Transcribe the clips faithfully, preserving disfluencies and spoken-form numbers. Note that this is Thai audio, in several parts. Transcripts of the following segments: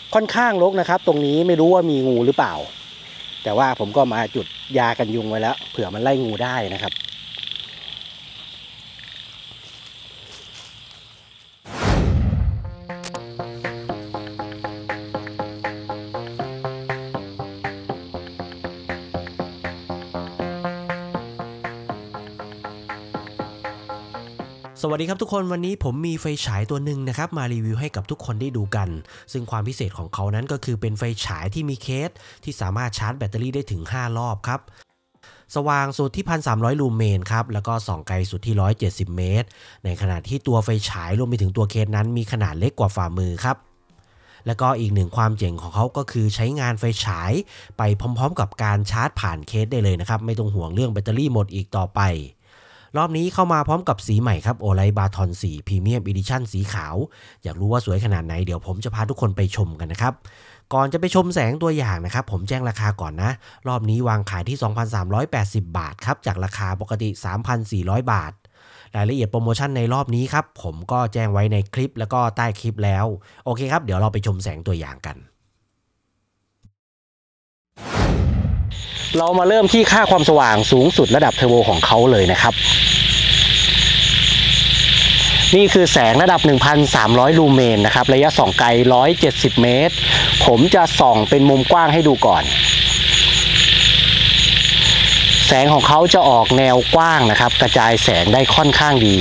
ค่อนข้างรกนะครับตรงนี้ไม่รู้ว่ามีงูหรือเปล่าแต่ว่าผมก็มาจุดยากันยุงไว้แล้วเผื่อมันไล่งูได้นะครับสวัสดีครับทุกคนวันนี้ผมมีไฟฉายตัวหนึ่งนะครับมารีวิวให้กับทุกคนได้ดูกันซึ่งความพิเศษของเขานั้นก็คือเป็นไฟฉายที่มีเคสที่สามารถชาร์จแบตเตอรี่ได้ถึงห้ารอบครับสว่างสุดที่ หนึ่งพันสามร้อย ลูเมนครับแล้วก็ส่องไกลสุดที่หนึ่งร้อยเจ็ดสิบเมตรในขณะที่ตัวไฟฉายรวมไปถึงตัวเคสนั้นมีขนาดเล็กกว่าฝ่ามือครับแล้วก็อีกหนึ่งความเจ๋งของเขาก็คือใช้งานไฟฉายไปพร้อมๆกับการชาร์จผ่านเคสได้เลยนะครับไม่ต้องห่วงเรื่องแบตเตอรี่หมดอีกต่อไปรอบนี้เข้ามาพร้อมกับสีใหม่ครับ Olight Baton โฟร์ Premium Edition สีขาวอยากรู้ว่าสวยขนาดไหนเดี๋ยวผมจะพาทุกคนไปชมกันนะครับก่อนจะไปชมแสงตัวอย่างนะครับผมแจ้งราคาก่อนนะรอบนี้วางขายที่ สองพันสามร้อยแปดสิบ บาทครับจากราคาปกติ สามพันสี่ร้อย บาทรายละเอียดโปรโมชั่นในรอบนี้ครับผมก็แจ้งไว้ในคลิปแล้วก็ใต้คลิปแล้วโอเคครับเดี๋ยวเราไปชมแสงตัวอย่างกันเรามาเริ่มที่ค่าความสว่างสูงสุดระดับเทอร์โบของเขาเลยนะครับนี่คือแสงระดับ หนึ่งพันสามร้อย ลูเมนนะครับระยะส่องไกลหนึ่งร้อยเจ็ดสิบเมตรผมจะส่องเป็นมุมกว้างให้ดูก่อนแสงของเขาจะออกแนวกว้างนะครับกระจายแสงได้ค่อนข้างดี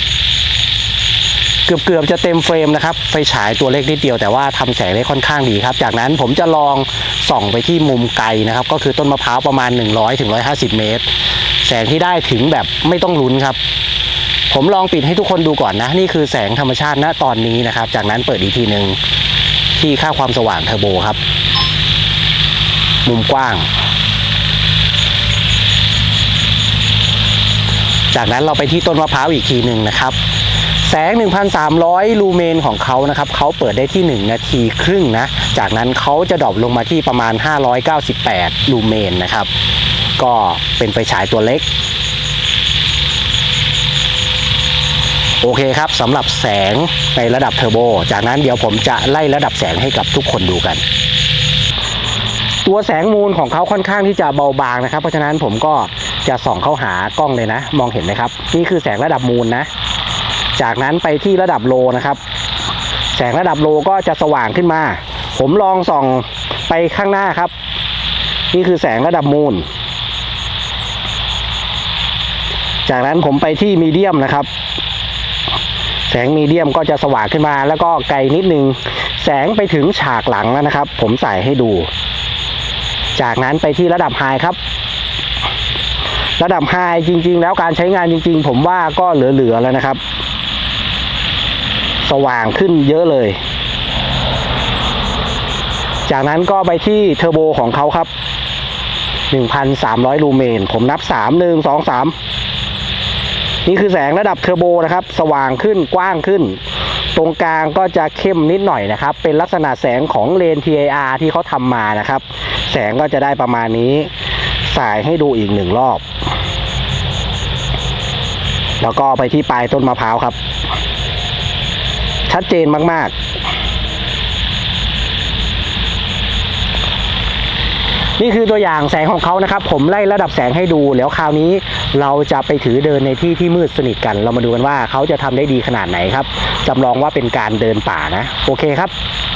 เกือบๆจะเต็มเฟรมนะครับไฟฉายตัวเล็กนิดเดียวแต่ว่าทำแสงได้ค่อนข้างดีครับจากนั้นผมจะลองส่องไปที่มุมไกลนะครับก็คือต้นมะพร้าวประมาณหนึ่งร้อยถึงหนึ่งร้อยห้าสิบเมตรแสงที่ได้ถึงแบบไม่ต้องลุ้นครับผมลองปิดให้ทุกคนดูก่อนนะนี่คือแสงธรรมชาติณตอนนี้นะครับจากนั้นเปิดอีกทีหนึ่งที่ค่าความสว่างเทอร์โบครับมุมกว้างจากนั้นเราไปที่ต้นมะพร้าวอีกทีหนึ่งนะครับแสง หนึ่งพันสามร้อย ลูเมนของเขานะครับเขาเปิดได้ที่หนึ่งนาทีครึ่งนะจากนั้นเขาจะดรอปลงมาที่ประมาณห้าร้อยเก้าสิบแปดลูเมนนะครับก็เป็นไฟฉายตัวเล็กโอเคครับสำหรับแสงในระดับเทอร์โบจากนั้นเดี๋ยวผมจะไล่ระดับแสงให้กับทุกคนดูกันตัวแสงมูลของเขาค่อนข้างที่จะเบาบางนะครับเพราะฉะนั้นผมก็จะส่องเข้าหากล้องเลยนะมองเห็นไหมครับนี่คือแสงระดับมูลนะจากนั้นไปที่ระดับโลนะครับแสงระดับโลก็จะสว่างขึ้นมาผมลองส่องไปข้างหน้าครับนี่คือแสงระดับมูลจากนั้นผมไปที่มีเดียมนะครับแสงมีเดียมก็จะสว่างขึ้นมาแล้วก็ไกลนิดนึงแสงไปถึงฉากหลังแล้วนะครับผมใส่ให้ดูจากนั้นไปที่ระดับไฮครับระดับไฮจริงๆแล้วการใช้งานจริงๆผมว่าก็เหลือๆแล้วนะครับสว่างขึ้นเยอะเลยจากนั้นก็ไปที่เทอร์โบของเขาครับ หนึ่งพันสามร้อย ลูเมนผมนับสาม หนึ่ง สอง สามนี่คือแสงระดับเทอร์โบนะครับสว่างขึ้นกว้างขึ้นตรงกลางก็จะเข้มนิดหน่อยนะครับเป็นลักษณะแสงของเลน ที ไอ อาร์ ที่เขาทำมานะครับแสงก็จะได้ประมาณนี้สายให้ดูอีกหนึ่งรอบแล้วก็ไปที่ปลายต้นมะพร้าวครับชัดเจนมากๆนี่คือตัวอย่างแสงของเขานะครับผมไล่ระดับแสงให้ดูแล้วคราวนี้เราจะไปถือเดินในที่ที่มืดสนิทกันเรามาดูกันว่าเขาจะทำได้ดีขนาดไหนครับจำลองว่าเป็นการเดินป่านะโอเคครับ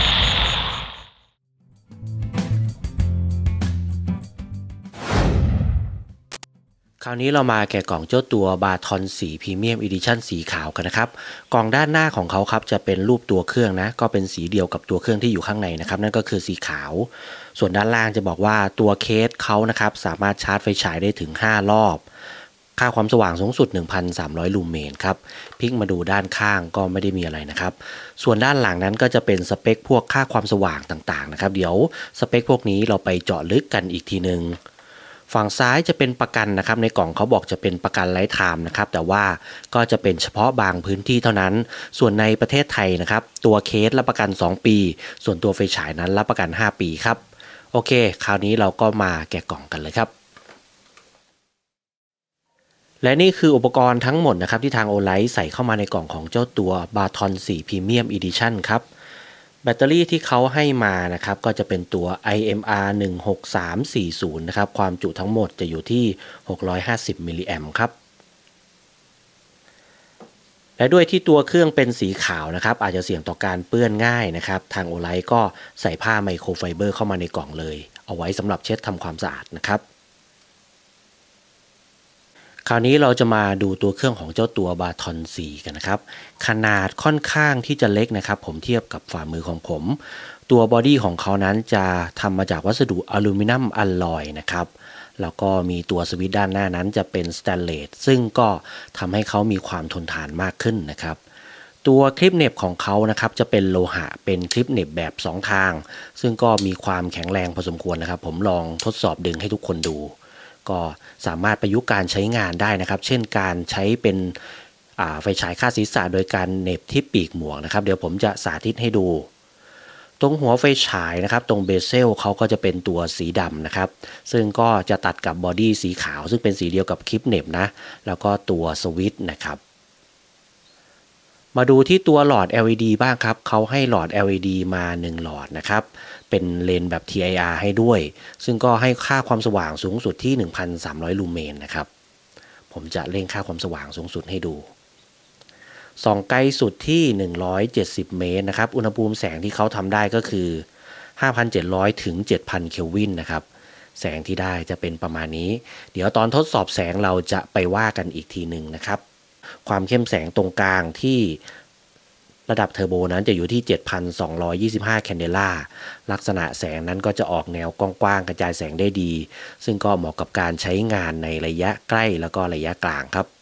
คราวนี้เรามาแกะกล่องเจ้าตัว Baton โฟร์ Premium Edition สีขาวกันนะครับกล่องด้านหน้าของเขาครับจะเป็นรูปตัวเครื่องนะก็เป็นสีเดียวกับตัวเครื่องที่อยู่ข้างในนะครับนั่นก็คือสีขาวส่วนด้านล่างจะบอกว่าตัวเคสเขานะครับสามารถชาร์จไฟฉายได้ถึงห้ารอบค่าความสว่างสูงสุด หนึ่งพันสามร้อย ลูเมนครับพลิกมาดูด้านข้างก็ไม่ได้มีอะไรนะครับส่วนด้านหลังนั้นก็จะเป็นสเปคพวกค่าความสว่างต่างๆนะครับเดี๋ยวสเปคพวกนี้เราไปเจาะลึกกันอีกทีนึงฝั่งซ้ายจะเป็นประกันนะครับในกล่องเขาบอกจะเป็นประกันไลฟ์ไทม์นะครับแต่ว่าก็จะเป็นเฉพาะบางพื้นที่เท่านั้นส่วนในประเทศไทยนะครับตัวเคสรับประกันสองปีส่วนตัวไฟฉายนั้นรับประกันห้าปีครับโอเคคราวนี้เราก็มาแกะกล่องกันเลยครับและนี่คืออุปกรณ์ทั้งหมดนะครับที่ทาง Olight ใส่เข้ามาในกล่องของเจ้าตัว Baton โฟร์ Premium Edition ครับแบตเตอรี่ที่เขาให้มานะครับก็จะเป็นตัว ไอ เอ็ม อาร์ หนึ่งหกสามสี่ศูนย์ นะครับความจุทั้งหมดจะอยู่ที่หกร้อยห้าสิบมิลลิแอมป์ครับและด้วยที่ตัวเครื่องเป็นสีขาวนะครับอาจจะเสี่ยงต่อการเปื้อนง่ายนะครับทางโอไลท์ก็ใส่ผ้าไมโครไฟเบอร์เข้ามาในกล่องเลยเอาไว้สำหรับเช็ดทำความสะอาดนะครับคราวนี้เราจะมาดูตัวเครื่องของเจ้าตัวบาทอนสี่กันนะครับขนาดค่อนข้างที่จะเล็กนะครับผมเทียบกับฝ่ามือของผมตัวบอดี้ของเขานั้นจะทำมาจากวัสดุอลูมิเนียมอลลอยนะครับแล้วก็มีตัวสวิตช์ด้านหน้านั้นจะเป็นสแตนเลสซึ่งก็ทำให้เขามีความทนทานมากขึ้นนะครับตัวคลิปเหน็บของเขานะครับจะเป็นโลหะเป็นคลิปเหน็บแบบสองทางซึ่งก็มีความแข็งแรงพอสมควรนะครับผมลองทดสอบดึงให้ทุกคนดูก็สามารถประยุกต์การใช้งานได้นะครับเช่นการใช้เป็นไฟฉายคาดศีรษะโดยการเหน็บที่ปีกหมวกนะครับเดี๋ยวผมจะสาธิตให้ดูตรงหัวไฟฉายนะครับตรงเบเซลเขาก็จะเป็นตัวสีดำนะครับซึ่งก็จะตัดกับบอดี้สีขาวซึ่งเป็นสีเดียวกับคลิปเหน็บนะแล้วก็ตัวสวิตช์นะครับมาดูที่ตัวหลอด แอล อี ดี บ้างครับเขาให้หลอด แอล อี ดี มาหนึ่งหลอดนะครับเป็นเลนแบบ ที ไอ อาร์ ให้ด้วยซึ่งก็ให้ค่าความสว่างสูงสุดที่ หนึ่งพันสามร้อย ลูเมนนะครับผมจะเร่งค่าความสว่างสูงสุดให้ดูส่องไกลสุดที่หนึ่งร้อยเจ็ดสิบเมตรนะครับอุณหภูมิแสงที่เขาทำได้ก็คือ ห้าพันเจ็ดร้อย ถึง เจ็ดพัน เคลวินนะครับแสงที่ได้จะเป็นประมาณนี้เดี๋ยวตอนทดสอบแสงเราจะไปว่ากันอีกทีหนึ่งนะครับความเข้มแสงตรงกลางที่ระดับเทอร์โบนั้นจะอยู่ที่ เจ็ดพันสองร้อยยี่สิบห้า แคนเดล่าลักษณะแสงนั้นก็จะออกแนวกว้างๆกระจายแสงได้ดีซึ่งก็เหมาะกับการใช้งานในระยะใกล้แล้วก็ระยะกลางครับ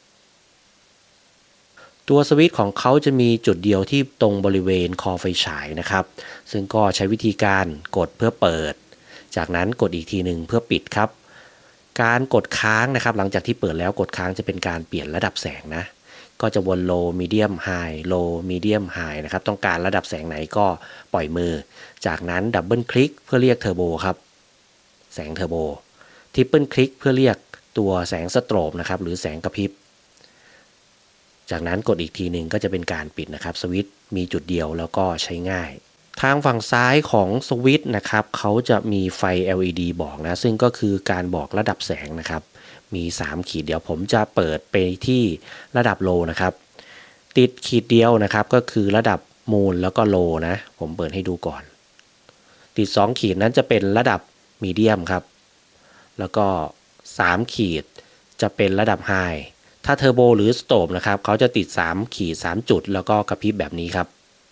ตัวสวิตช์ของเขาจะมีจุดเดียวที่ตรงบริเวณคอไฟฉายนะครับซึ่งก็ใช้วิธีการกดเพื่อเปิดจากนั้นกดอีกทีหนึ่งเพื่อปิดครับการกดค้างนะครับหลังจากที่เปิดแล้วกดค้างจะเป็นการเปลี่ยนระดับแสงนะก็จะวน low medium high low medium high นะครับต้องการระดับแสงไหนก็ปล่อยมือจากนั้นดับเบิลคลิกเพื่อเรียกเทอร์โบครับแสงเทอร์โบทริปเปิลคลิกเพื่อเรียกตัวแสงสโตรบนะครับหรือแสงกระพริบจากนั้นกดอีกทีหนึ่งก็จะเป็นการปิดนะครับสวิตช์มีจุดเดียวแล้วก็ใช้ง่ายทางฝั่งซ้ายของสวิตช์นะครับเขาจะมีไฟ แอล อี ดี บอกนะซึ่งก็คือการบอกระดับแสงนะครับมีสามขีดเดี๋ยวผมจะเปิดไปที่ระดับโลนะครับติดขีดเดียวนะครับก็คือระดับมูลแล้วก็โลนะผมเปิดให้ดูก่อนติดสองขีดนั้นจะเป็นระดับมีเดียมครับแล้วก็สามขีดจะเป็นระดับไฮถ้าเทอร์โบหรือสโตปนะครับเขาจะติดสามขีดสามจุดแล้วก็กระพริบแบบนี้ครับ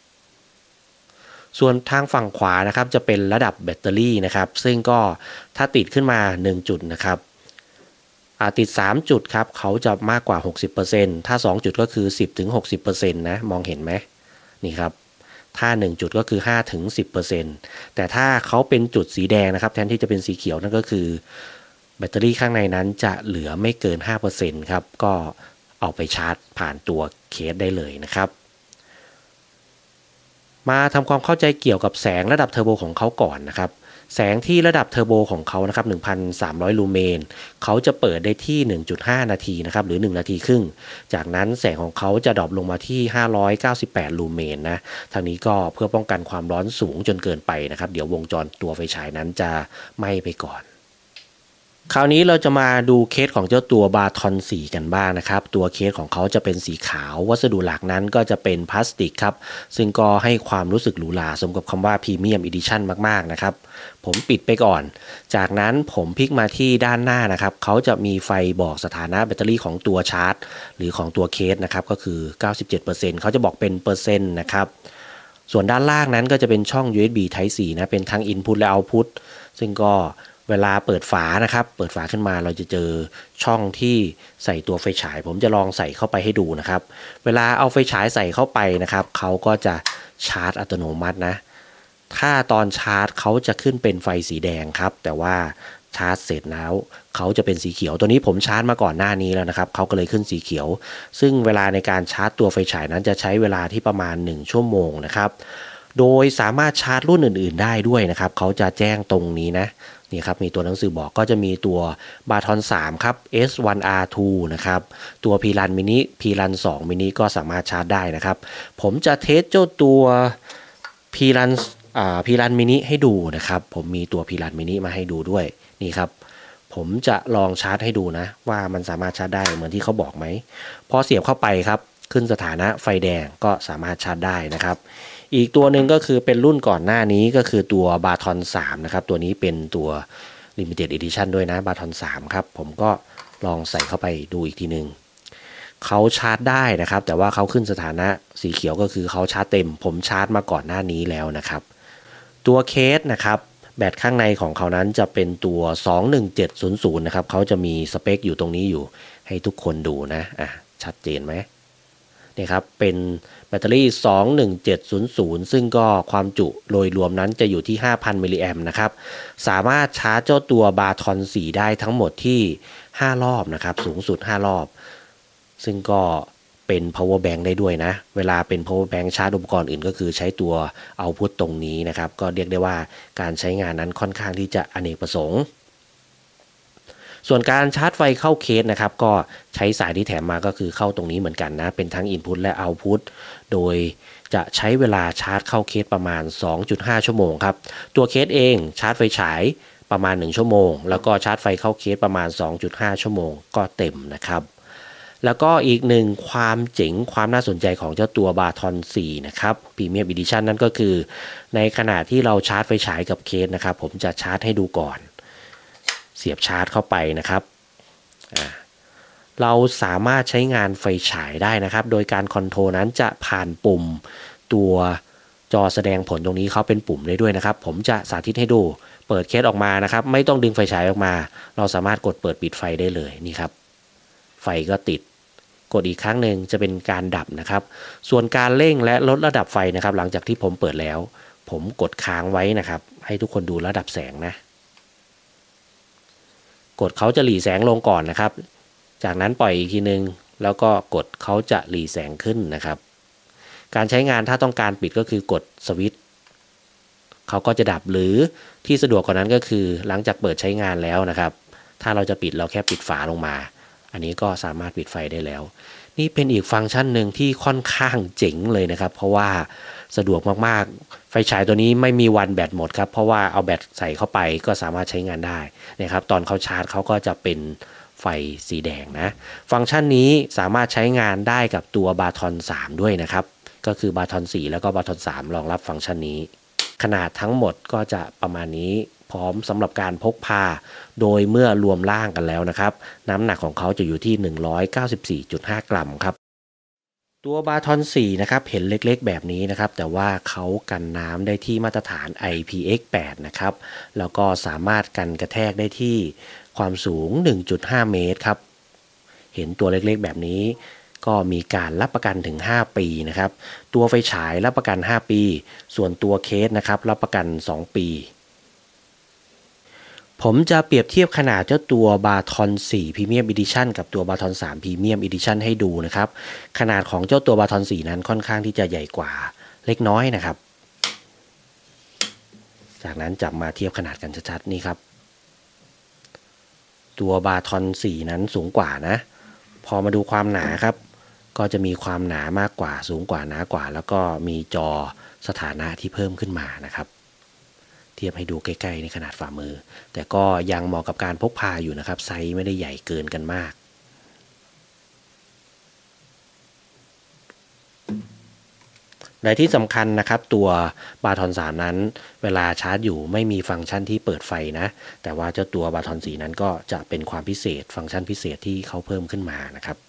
ส่วนทางฝั่งขวานะครับจะเป็นระดับแบตเตอรี่นะครับซึ่งก็ถ้าติดขึ้นมาหนึ่งจุดนะครับติดสามจุดครับเขาจะมากกว่า หกสิบเปอร์เซ็นต์ ถ้าสองจุดก็คือ สิบถึงหกสิบเปอร์เซ็นต์ นะมองเห็นไหมนี่ครับถ้าหนึ่งจุดก็คือ ห้าถึงสิบเปอร์เซ็นต์ แต่ถ้าเขาเป็นจุดสีแดงนะครับแทนที่จะเป็นสีเขียวนั่นก็คือแบตเตอรี่ข้างในนั้นจะเหลือไม่เกิน ห้าเปอร์เซ็นต์ ครับก็เอาไปชาร์จผ่านตัวเคสได้เลยนะครับมาทำความเข้าใจเกี่ยวกับแสงระดับเทอร์โบของเขาก่อนนะครับแสงที่ระดับเทอร์โบของเขานะครับ หนึ่งพันสามร้อย ลูเมนเขาจะเปิดได้ที่ หนึ่งจุดห้า นาทีนะครับหรือหนึ่งนาทีครึ่งจากนั้นแสงของเขาจะดรอปลงมาที่ห้าร้อยเก้าสิบแปด ลูเมนนะทางนี้ก็เพื่อป้องกันความร้อนสูงจนเกินไปนะครับเดี๋ยววงจรตัวไฟฉายนั้นจะไหม้ไปก่อนคราวนี้เราจะมาดูเคสของเจ้าตัวบาทอนสี่กันบ้างนะครับตัวเคสของเขาจะเป็นสีขาววัสดุหลักนั้นก็จะเป็นพลาสติกครับซึ่งก็ให้ความรู้สึกหรูหราสมกับคำว่าพรีเมียมอีดิชั่นมากๆนะครับผมปิดไปก่อนจากนั้นผมพลิกมาที่ด้านหน้านะครับเขาจะมีไฟบอกสถานะแบตเตอรี่ของตัวชาร์จหรือของตัวเคสนะครับก็คือ เก้าสิบเจ็ดเปอร์เซ็นต์ เขาจะบอกเป็นเปอร์เซ็นต์นะครับส่วนด้านล่างนั้นก็จะเป็นช่อง ยู เอส บี Type สี่นะเป็นทั้ง Input และ Output ซึ่งก็เวลาเปิดฝานะครับเปิดฝาขึ้นมาเราจะเจอช่องที่ใส่ตัวไฟฉายผมจะลองใส่เข้าไปให้ดูนะครับเวลาเอาไฟฉายใส่เข้าไปนะครับเขาก็จะชาร์จอัตโนมัตินะถ้าตอนชาร์จเขาจะขึ้นเป็นไฟสีแดงครับแต่ว่าชาร์จเสร็จแล้วเขาจะเป็นสีเขียวตัวนี้ผมชาร์จมาก่อนหน้านี้แล้วนะครับเขาก็เลยขึ้นสีเขียวซึ่งเวลาในการชาร์จตัวไฟฉายนั้นจะใช้เวลาที่ประมาณหนึ่งชั่วโมงนะครับโดยสามารถชาร์จรุ่นอื่นๆได้ด้วยนะครับเขาจะแจ้งตรงนี้นะนี่ครับมีตัวหนังสือบอกก็จะมีตัวบาทอนสามครับ เอส วัน อาร์ ทู นะครับตัว P-Run Mini P-Run สอง Mini ก็สามารถชาร์จได้นะครับผมจะเทสเจ้าตัว P พีรันอ่าพีรันมินิให้ดูนะครับผมมีตัวพีรันมินิมาให้ดูด้วยนี่ครับผมจะลองชาร์จให้ดูนะว่ามันสามารถชาร์จได้เหมือนที่เขาบอกไหมพอเสียบเข้าไปครับขึ้นสถานะไฟแดงก็สามารถชาร์จได้นะครับอีกตัวหนึ่งก็คือเป็นรุ่นก่อนหน้านี้ก็คือตัวบาทอนสามนะครับตัวนี้เป็นตัว Limited Edition ด้วยนะบาทอนสามครับผมก็ลองใส่เข้าไปดูอีกทีนึงเขาชาร์จได้นะครับแต่ว่าเขาขึ้นสถานะสีเขียวก็คือเขาชาร์จเต็มผมชาร์จมาก่อนหน้านี้แล้วนะครับตัวเคสนะครับแบตข้างในของเขานั้นจะเป็นตัวสองหนึ่งเจ็ดศูนย์ศูนย์นะครับเขาจะมีสเปคอยู่ตรงนี้อยู่ให้ทุกคนดูนะอ่ะชัดเจนไหมนี่ครับเป็นแบตเตอรี่สองหนึ่งเจ็ดศูนย์ศูนย์ซึ่งก็ความจุโดยรวมนั้นจะอยู่ที่ ห้าพัน มิลลิแอมป์นะครับสามารถชาร์จเจ้าตัวบาทอนสี่ได้ทั้งหมดที่ห้ารอบนะครับสูงสุดห้ารอบซึ่งก็เป็น power bank ได้ด้วยนะเวลาเป็น power bank ชาร์จอุปกรณ์อื่นก็คือใช้ตัวเอาพุทตรงนี้นะครับก็เรียกได้ว่าการใช้งานนั้นค่อนข้างที่จะอเนกประสงค์ส่วนการชาร์จไฟเข้าเคสนะครับก็ใช้สายที่แถมมาก็คือเข้าตรงนี้เหมือนกันนะเป็นทั้ง Input และ Output โดยจะใช้เวลาชาร์จเข้าเคสประมาณ สองจุดห้า ชั่วโมงครับตัวเคสเองชาร์จไฟฉายประมาณหนึ่งชั่วโมงแล้วก็ชาร์จไฟเข้าเคสประมาณ สองจุดห้า ชั่วโมงก็เต็มนะครับแล้วก็อีกหนึ่งความเจ๋งความน่าสนใจของเจ้าตัวบาทอนสี่นะครับ Premium Edition นั่นก็คือในขณะที่เราชาร์จไฟฉายกับเคสนะครับผมจะชาร์จให้ดูก่อนเสียบชาร์จเข้าไปนะครับเราสามารถใช้งานไฟฉายได้นะครับโดยการคอนโทรลนั้นจะผ่านปุ่มตัวจอแสดงผลตรงนี้เขาเป็นปุ่มได้ด้วยนะครับผมจะสาธิตให้ดูเปิดเคสออกมานะครับไม่ต้องดึงไฟฉายออกมาเราสามารถกดเปิดปิดไฟได้เลยนี่ครับไฟก็ติดกดอีกครั้งหนึ่งจะเป็นการดับนะครับส่วนการเร่งและลดระดับไฟนะครับหลังจากที่ผมเปิดแล้วผมกดค้างไว้นะครับให้ทุกคนดูระดับแสงนะกดเขาจะหลีแสงลงก่อนนะครับจากนั้นปล่อยอีกทีนึงแล้วก็กดเขาจะหลีแสงขึ้นนะครับการใช้งานถ้าต้องการปิดก็คือกดสวิตช์เขาก็จะดับหรือที่สะดวกกว่านั้นก็คือหลังจากเปิดใช้งานแล้วนะครับถ้าเราจะปิดเราแค่ปิดฝาลงมาอันนี้ก็สามารถปิดไฟได้แล้วนี่เป็นอีกฟังก์ชันหนึ่งที่ค่อนข้างเจ๋งเลยนะครับเพราะว่าสะดวกมากๆไฟฉายตัวนี้ไม่มีวันแบตหมดครับเพราะว่าเอาแบตใส่เข้าไปก็สามารถใช้งานได้นะครับตอนเขาชาร์จเขาก็จะเป็นไฟสีแดงนะฟังก์ชันนี้สามารถใช้งานได้กับตัวบาทอนสามด้วยนะครับก็คือบาทอนสี่แล้วก็บาทอนสามรองรับฟังก์ชันนี้ขนาดทั้งหมดก็จะประมาณนี้พร้อมสำหรับการพกพาโดยเมื่อรวมร่างกันแล้วนะครับน้ำหนักของเขาจะอยู่ที่ หนึ่งร้อยเก้าสิบสี่จุดห้า กรัมครับตัวบาทอนสี่นะครับเห็นเล็กๆแบบนี้นะครับแต่ว่าเขากันน้ำได้ที่มาตรฐาน ไอ พี เอ็กซ์ แปด นะครับแล้วก็สามารถกันกระแทกได้ที่ความสูง หนึ่งจุดห้า เมตรครับเห็นตัวเล็กๆแบบนี้ก็มีการรับประกันถึงห้าปีนะครับตัวไฟฉายรับประกันห้าปีส่วนตัวเคสนะครับรับประกันสองปีผมจะเปรียบเทียบขนาดเจ้าตัวบาทอนสี่ Premium Edition กับตัวบาทอนสาม Premium Edition ให้ดูนะครับขนาดของเจ้าตัวบาทอนสี่นั้นค่อนข้างที่จะใหญ่กว่าเล็กน้อยนะครับจากนั้นจับมาเทียบขนาดกันชัดๆนี่ครับตัวบาทอนสี่นั้นสูงกว่านะพอมาดูความหนาครับก็จะมีความหนามากกว่าสูงกว่าหนากว่าแล้วก็มีจอสถานะที่เพิ่มขึ้นมานะครับเทียบให้ดูใกล้ๆในขนาดฝ่ามือแต่ก็ยังเหมาะกับการพกพาอยู่นะครับไซส์ไม่ได้ใหญ่เกินกันมากและที่สำคัญนะครับตัวบาทอนสามนั้นเวลาชาร์จอยู่ไม่มีฟังก์ชันที่เปิดไฟนะแต่ว่าเจ้าตัวบาทอนสี่นั้นก็จะเป็นความพิเศษฟังก์ชันพิเศษที่เขาเพิ่มขึ้นมานะครับ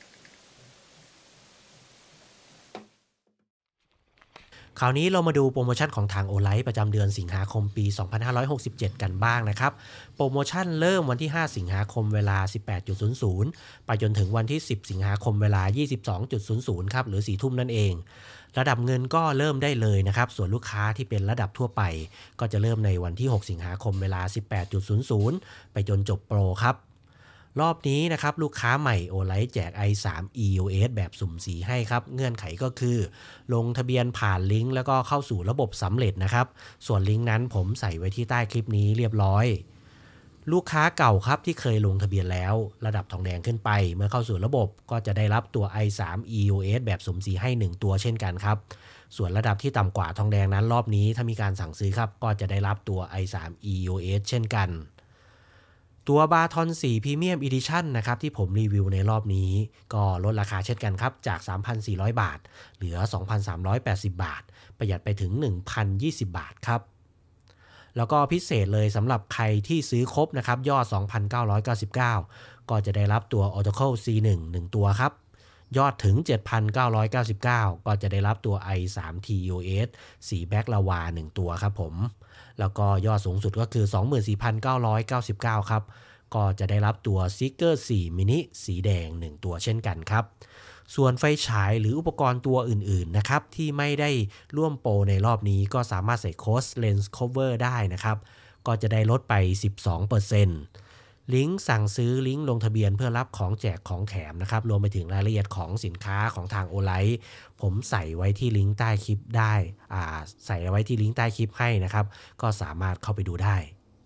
คราวนี้เรามาดูโปรโมชั่นของทางโอไลท์ประจำเดือนสิงหาคมปีสองพันห้าร้อยหกสิบเจ็ดกันบ้างนะครับโปรโมชั่นเริ่มวันที่ห้าสิงหาคมเวลา สิบแปดนาฬิกา ไปจนถึงวันที่สิบสิงหาคมเวลา ยี่สิบสองนาฬิกา ครับหรือสี่ทุ่มนั่นเองระดับเงินก็เริ่มได้เลยนะครับส่วนลูกค้าที่เป็นระดับทั่วไปก็จะเริ่มในวันที่หกสิงหาคมเวลา สิบแปดนาฬิกา ไปจนจบโปรครับรอบนี้นะครับลูกค้าใหม่โอไลท์แจก ไอ ทรี อี โอ เอส แบบสุ่มสีให้ครับเงื่อนไขก็คือลงทะเบียนผ่านลิงก์แล้วก็เข้าสู่ระบบสำเร็จนะครับส่วนลิงก์นั้นผมใส่ไว้ที่ใต้คลิปนี้เรียบร้อยลูกค้าเก่าครับที่เคยลงทะเบียนแล้วระดับทองแดงขึ้นไปเมื่อเข้าสู่ระบบก็จะได้รับตัว ไอ ทรี อี โอ เอส แบบสมศรีให้หนึ่งตัวเช่นกันครับส่วนระดับที่ต่ำกว่าทองแดงนั้นรอบนี้ถ้ามีการสั่งซื้อครับก็จะได้รับตัว ไอ ทรี อี โอ เอส เช่นกันตัวบาทอนสี่ Premium Edition นะครับที่ผมรีวิวในรอบนี้ก็ลดราคาเช่นกันครับจาก สามพันสี่ร้อย บาทเหลือ สองพันสามร้อยแปดสิบ บาทประหยัดไปถึง หนึ่งพันยี่สิบ บาทครับแล้วก็พิเศษเลยสำหรับใครที่ซื้อครบนะครับยอด สองพันเก้าร้อยเก้าสิบเก้า ก็จะได้รับตัว Oracle ซี หนึ่ง หนึ่งตัวครับยอดถึง เจ็ดพันเก้าร้อยเก้าสิบเก้า ก็จะได้รับตัว ไอ ทรี ที อี โอ เอส สีแบ็กลาวาหนึ่งตัวครับผมแล้วก็ยอดสูงสุดก็คือ สองหมื่นสี่พันเก้าร้อยเก้าสิบเก้า ครับก็จะได้รับตัว Seeker โฟร์ Mini สีแดงหนึ่งตัวเช่นกันครับส่วนไฟฉายหรืออุปกรณ์ตัวอื่นๆนะครับที่ไม่ได้ร่วมโปรในรอบนี้ก็สามารถใส่โค้ด Lens Cover ได้นะครับก็จะได้ลดไป สิบสองเปอร์เซ็นต์ ลิงก์สั่งซื้อลิงก์ลงทะเบียนเพื่อรับของแจกของแถมนะครับรวมไปถึงรายละเอียดของสินค้าของทางโอไลท์ผมใส่ไว้ที่ลิงก์ใต้คลิปได้อ่าใส่ไว้ที่ลิงก์ใต้คลิปให้นะครับก็สามารถเข้าไปดูได้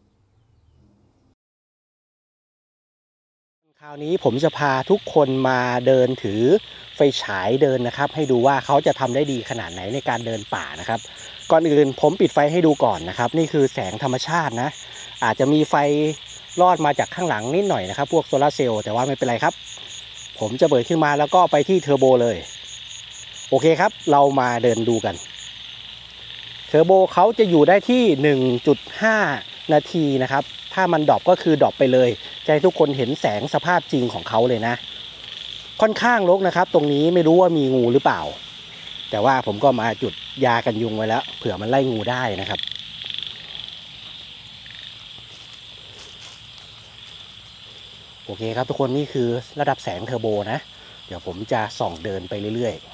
คราวนี้ผมจะพาทุกคนมาเดินถือไฟฉายเดินนะครับให้ดูว่าเขาจะทำได้ดีขนาดไหนในการเดินป่านะครับก่อนอื่นผมปิดไฟให้ดูก่อนนะครับนี่คือแสงธรรมชาตินะอาจจะมีไฟลอดมาจากข้างหลังนิดหน่อยนะครับพวกโซลาร์เซลล์แต่ว่าไม่เป็นไรครับผมจะเปิดขึ้นมาแล้วก็ไปที่เทอร์โบเลยโอเคครับเรามาเดินดูกันเทอร์โบเขาจะอยู่ได้ที่ หนึ่งจุดห้า นาทีนะครับถ้ามันดรอปก็คือดรอปไปเลยจะให้ทุกคนเห็นแสงสภาพจริงของเขาเลยนะค่อนข้างรกนะครับตรงนี้ไม่รู้ว่ามีงูหรือเปล่าแต่ว่าผมก็มาจุดยากันยุงไว้แล้วเผื่อมันไล่งูได้นะครับโอเคครับทุกคนนี่คือระดับแสงเทอร์โบนะเดี๋ยวผมจะส่องเดินไปเรื่อย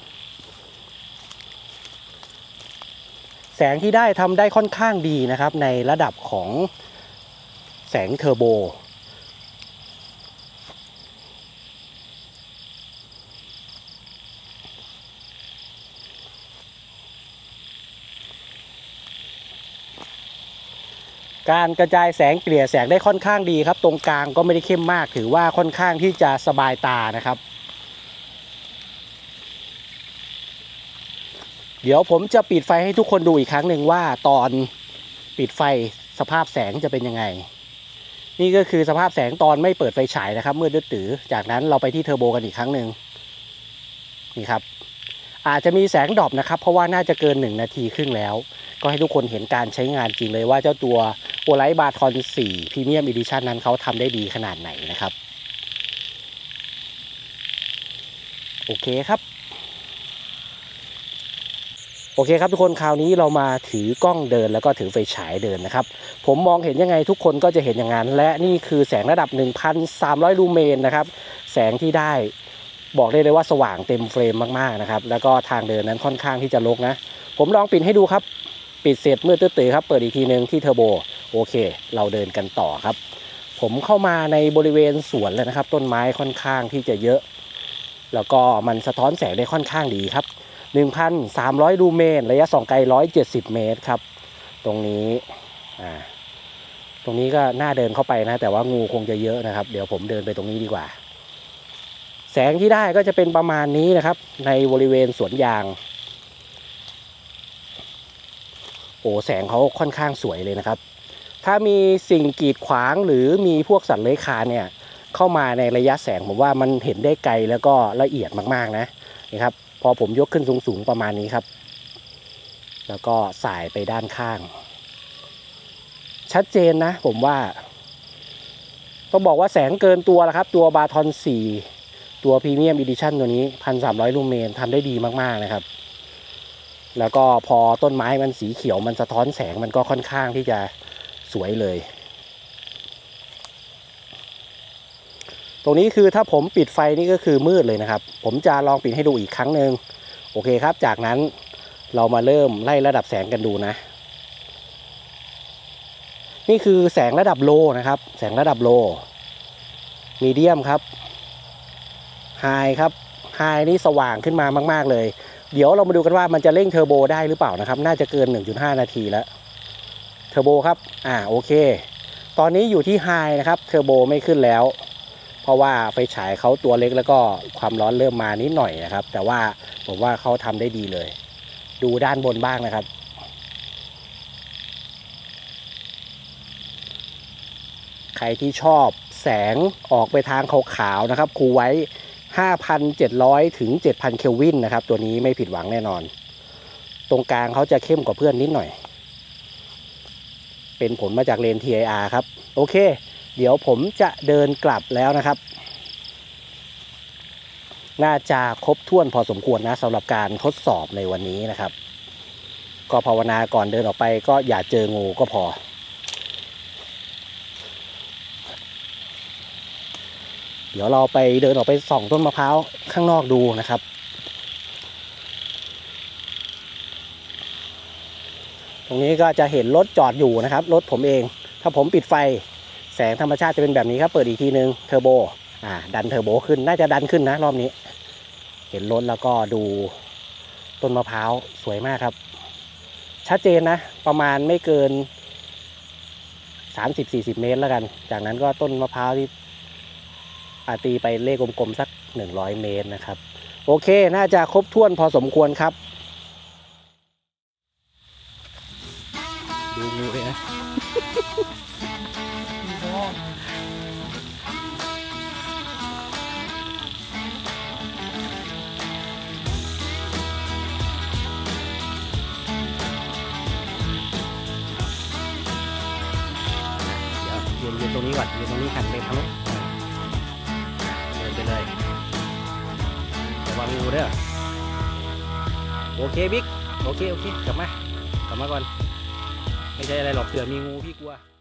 ๆแสงที่ได้ทำได้ค่อนข้างดีนะครับในระดับของแสงเทอร์โบการกระจายแสงเกลี่ยแสงได้ค่อนข้างดีครับตรงกลางก็ไม่ได้เข้มมากถือว่าค่อนข้างที่จะสบายตานะครับเดี๋ยวผมจะปิดไฟให้ทุกคนดูอีกครั้งหนึ่งว่าตอนปิดไฟสภาพแสงจะเป็นยังไงนี่ก็คือสภาพแสงตอนไม่เปิดไฟฉายนะครับมืดตื้อจากนั้นเราไปที่เทอร์โบกันอีกครั้งหนึ่งนี่ครับอาจจะมีแสงดรอปนะครับเพราะว่าน่าจะเกินหนึ่งนาทีครึ่งแล้วก็ให้ทุกคนเห็นการใช้งานจริงเลยว่าเจ้าตัวโอไลท์บาทอนสี่ Premium Edition นั้นเขาทำได้ดีขนาดไหนนะครับโอเคครับโอเคครับทุกคนคราวนี้เรามาถือกล้องเดินแล้วก็ถือไฟฉายเดินนะครับผมมองเห็นยังไงทุกคนก็จะเห็นอย่างนั้นและนี่คือแสงระดับ หนึ่งพันสามร้อย ลูเมนนะครับแสงที่ได้บอกได้เลยว่าสว่างเต็มเฟรมมากๆนะครับแล้วก็ทางเดินนั้นค่อนข้างที่จะรกนะผมลองปิดให้ดูครับปิดเสร็จมืดตื้อๆครับเปิดอีกทีนึงที่เทอร์โบโอเคเราเดินกันต่อครับผมเข้ามาในบริเวณสวนแล้วนะครับต้นไม้ค่อนข้างที่จะเยอะแล้วก็มันสะท้อนแสงได้ค่อนข้างดีครับ หนึ่งพันสามร้อย ลูเมนระยะส่องไกลหนึ่งร้อยเจ็ดสิบเมตรครับตรงนี้อ่าตรงนี้ก็น่าเดินเข้าไปนะแต่ว่างูคงจะเยอะนะครับเดี๋ยวผมเดินไปตรงนี้ดีกว่าแสงที่ได้ก็จะเป็นประมาณนี้นะครับในบริเวณสวนยางโอ้แสงเขาค่อนข้างสวยเลยนะครับถ้ามีสิ่งกีดขวางหรือมีพวกสัตว์เลื้อยคลานเนี่ยเข้ามาในระยะแสงผมว่ามันเห็นได้ไกลแล้วก็ละเอียดมากๆนะนี่ครับพอผมยกขึ้นสูงๆประมาณนี้ครับแล้วก็สายไปด้านข้างชัดเจนนะผมว่าต้องบอกว่าแสงเกินตัวแล้วครับตัวบาทอนสี่ตัว Premium Edition ตัวนี้ หนึ่งพันสามร้อย ลูเมนทำได้ดีมากๆนะครับแล้วก็พอต้นไม้มันสีเขียวมันสะท้อนแสงมันก็ค่อนข้างที่จะสวยเลยตรงนี้คือถ้าผมปิดไฟนี่ก็คือมืดเลยนะครับผมจะลองปิดให้ดูอีกครั้งหนึ่งโอเคครับจากนั้นเรามาเริ่มไล่ระดับแสงกันดูนะนี่คือแสงระดับโลนะครับแสงระดับโลมีเดียมครับไฮครับไฮนี่สว่างขึ้นมามากๆเลยเดี๋ยวเรามาดูกันว่ามันจะเร่งเทอร์โบได้หรือเปล่านะครับน่าจะเกิน หนึ่งจุดห้า นาทีแล้วเทอร์โบครับอ่าโอเคตอนนี้อยู่ที่ไฮนะครับเทอร์โบไม่ขึ้นแล้วเพราะว่าไฟฉายเขาตัวเล็กแล้วก็ความร้อนเริ่มมานิดหน่อยนะครับแต่ว่าผมว่าเขาทำได้ดีเลยดูด้านบนบ้างนะครับใครที่ชอบแสงออกไปทางขาวๆนะครับคูไว้ ห้าพันเจ็ดร้อย ถึง เจ็ดพัน เคลวินนะครับตัวนี้ไม่ผิดหวังแน่นอนตรงกลางเขาจะเข้มกว่าเพื่อนนิดหน่อยเป็นผลมาจากเลน ที ไอ อาร์ ครับโอเคเดี๋ยวผมจะเดินกลับแล้วนะครับน่าจะครบถ้วนพอสมควรนะสำหรับการทดสอบในวันนี้นะครับก็ภาวนาก่อนเดินออกไปก็อย่าเจองูก็พอเดี๋ยวเราไปเดินออกไปส่องต้นมะพร้าวข้างนอกดูนะครับตรงนี้ก็จะเห็นรถจอดอยู่นะครับรถผมเองถ้าผมปิดไฟแสงธรรมชาติจะเป็นแบบนี้ครับเปิดอีกทีนึงเทอร์โบอ่าดันเทอร์โบขึ้นน่าจะดันขึ้นนะรอบนี้เห็นรถแล้วก็ดูต้นมะพร้าวสวยมากครับชัดเจนนะประมาณไม่เกิน สามสิบถึงสี่สิบ เมตรแล้วกันจากนั้นก็ต้นมะพร้าวที่อาตีไปเลขกลมๆสักหนึ่งร้อยเมตรนะครับโอเคน่าจะครบถ้วนพอสมควรครับดูงูเลยนะเดี๋ยวยืนยืนตรงนี้ก่อนยืนตรงนี้หันไปทางโน้นเดินไปเลยระวังงูเด้อโอเคบิ๊กโอเคโอเคกลับมากลับมาก่อนไม่ใช่อะไรหรอกเผื่อมีงูพี่กลัว